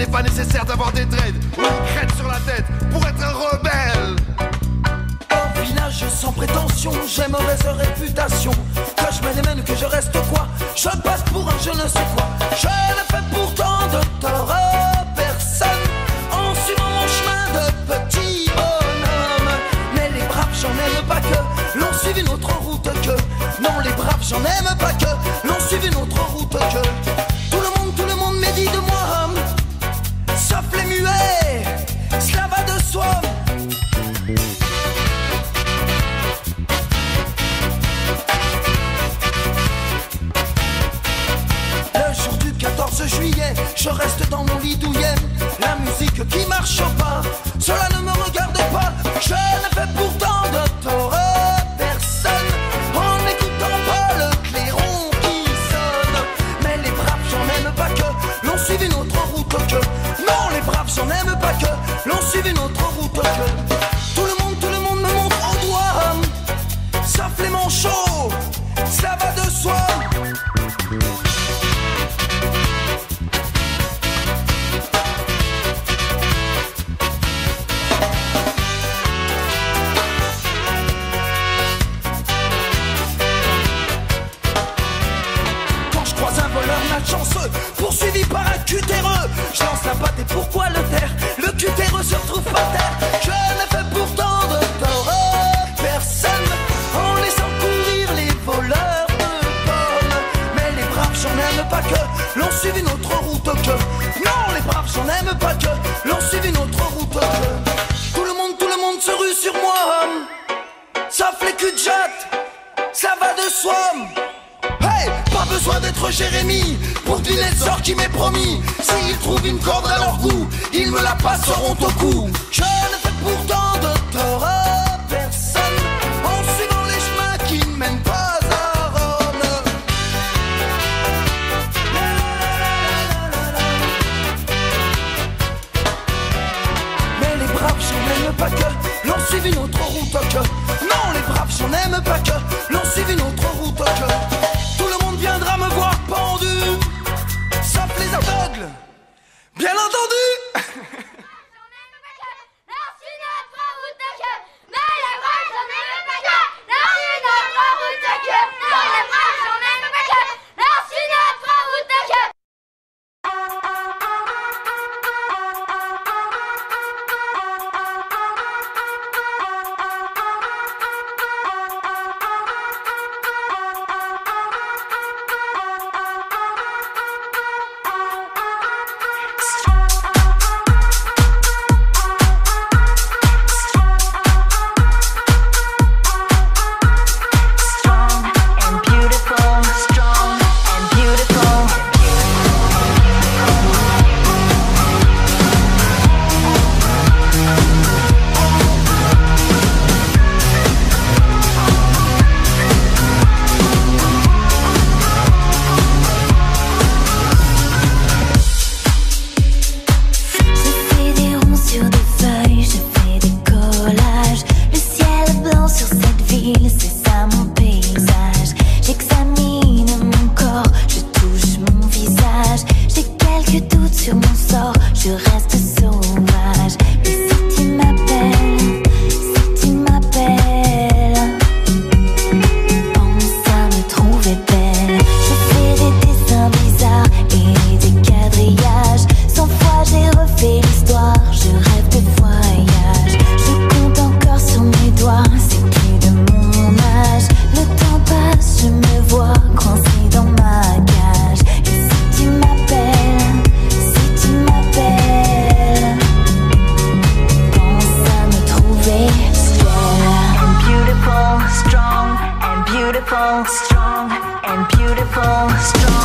n'est pas nécessaire d'avoir des dreads ou une crête sur la tête pour être un rebelle. Au village sans prétention, j'ai mauvaise réputation. Que je me démène, que je reste quoi, je passe pour un je ne sais quoi. Je ne fais pourtant de tort à personne en suivant mon chemin de petit bonhomme. Mais les braves, j'en aime pas que l'on suive une autre route que. Non, les braves, j'en aime pas que l'on suive une autre route que. Tout le monde médit de moi, sauf les muets, cela va de soi. Le jour du 14 juillet, je reste dans mon lit douillet. La musique qui marche pas, cela ne me regarde pas. Je ne fais pourtant de tort à personne en n'écoutant pas le clairon qui sonne. Mais les braves, j'en aime pas que l'on suive une autre route que. Non, les braves, j'en aime pas que l'on suive une autre route que. Tout le monde me montre au doigt, sauf les manchots, ça va de soi. Chanceux, poursuivi par un cutéreux, je lance la patte et pourquoi le taire? Le cutéreux se retrouve par terre. Je ne fais pourtant de tort à personne en laissant courir les voleurs de pommes. Mais les braves, j'en aime pas que l'on suive une autre route que. Non, les braves, j'en aime pas que l'on suive une autre route que. Tout le monde se rue sur moi, sauf les cul de jatte, ça va de soi. Hey, pas besoin d'être Jérémie pour deviner le sort qui m'est promis. S'ils trouvent une corde à leur goût, ils me la passeront au cou. Je ne fais pourtant de tort à personne en suivant les chemins qui ne mènent pas à Rome. Mais les braves, j'en aime pas que l'on suive une autre route que. Non, les braves, j'en aime pas que l'on suive une autre route que. Viendra me voir pendu, sauf les aveugles, bien entendu. Strong and beautiful,